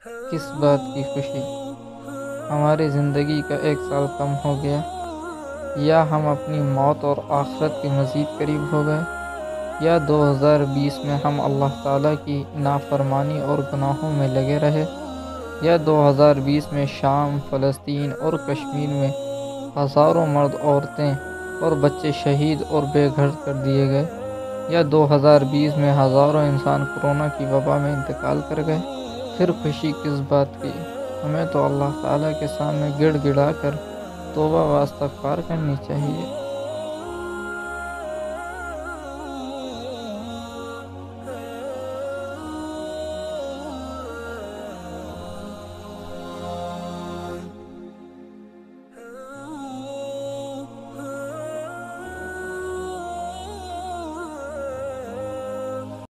किस बात की खुशी? हमारी ज़िंदगी का एक साल कम हो गया, या हम अपनी मौत और आखिरत के मज़ीद करीब हो गए, या 2020 में हम अल्लाह ताला की नाफरमानी और गुनाहों में लगे रहे, या 2020 में शाम, फ़लस्तीन और कश्मीर में हज़ारों मर्द, औरतें और बच्चे शहीद और बेघर कर दिए गए, या 2020 में हज़ारों इंसान कोरोना की वबा में इंतकाल कर गए। फिर खुशी किस बात की? हमें तो अल्लाह ताला के सामने गिड़गिड़ा कर तौबा व इस्तग़फ़ार करनी चाहिए।